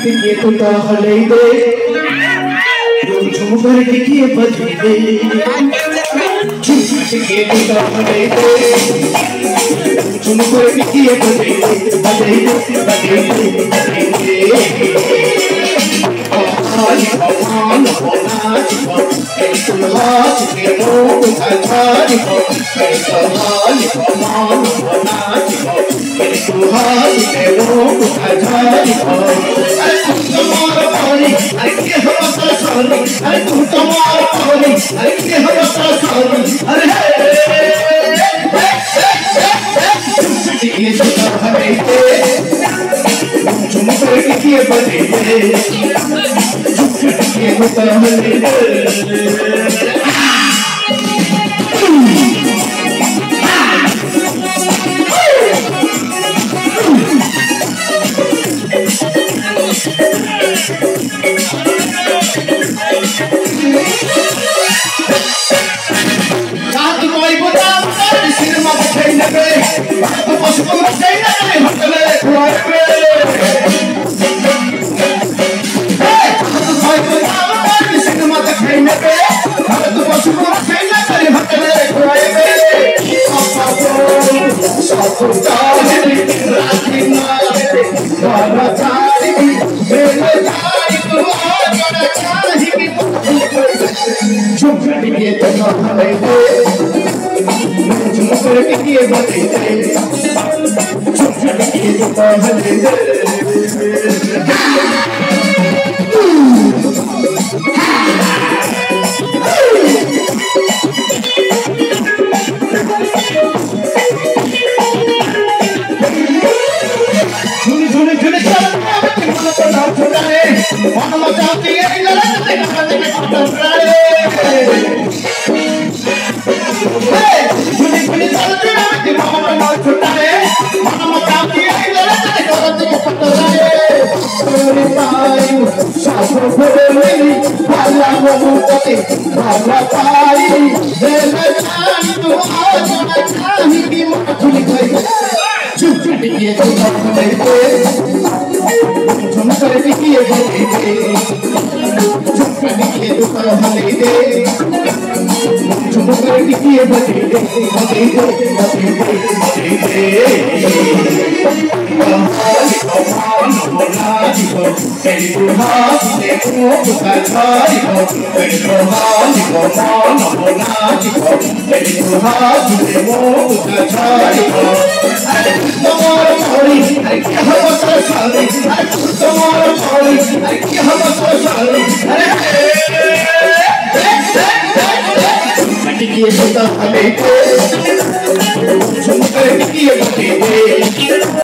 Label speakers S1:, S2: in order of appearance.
S1: टिकिए तो हले दे झुमकर टिकिए बजे दे टिकिए तो हले दे झुमकर टिकिए बजे दे आज भगवान नाच आज के लोग आज भगवान नाच आज के लोग आज अरे तुम्हारा पानी अरे के हम सारी अरे तुम्हारा पानी अरे के हम सारी अरे ये तो हमें झुमकर टिकिए बजे दे ये तो हमें